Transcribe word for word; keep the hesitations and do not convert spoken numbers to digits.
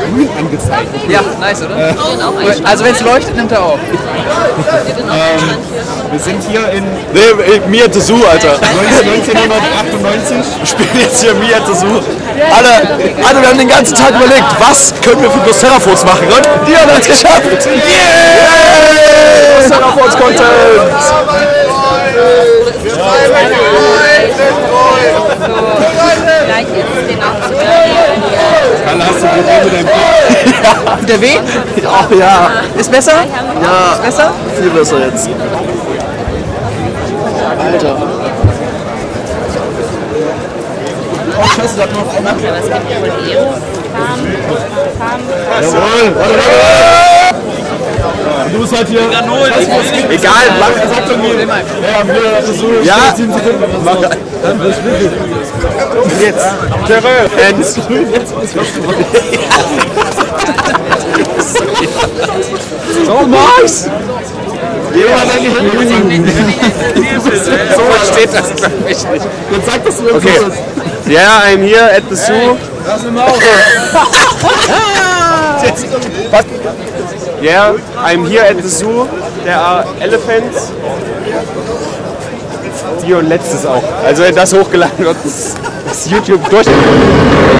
grün angezeigt. Ja, nice, oder? Äh, also wenn es leuchtet, nimmt er auf. ähm, wir sind hier in Nee, Mia Tzu, Alter. neunzehnhundertachtundneunzig. Wir spielen jetzt hier Mia Tzu. Alle, alle, wir haben den ganzen Tag überlegt, was können wir für Plus Terraforce machen? Und die haben es geschafft! Yeah! Plus Terraforce Content! Karl, hast du Probleme mit deinem Kopf? Ja. Der weh? Ach ja. Ist besser? Ja. Ist besser? Viel besser jetzt. Alter. Oh, scheiße, sag mal. Jawohl! Du bist halt hier. Egal, mach. Er sagt irgendwie, ja, wir so Ja. zehn Sekunden. Mach. Jetzt. Terror. Ends. So, Max! Jemand an die Hand. So steht das für mich nicht. Jetzt sag das du Okay. Yeah, I'm here at the zoo. Lass ihn mal auf. Yeah, I'm here at the zoo. There are elephants. Die und letztes auch. Also wenn das hochgeladen wird, ist YouTube durch.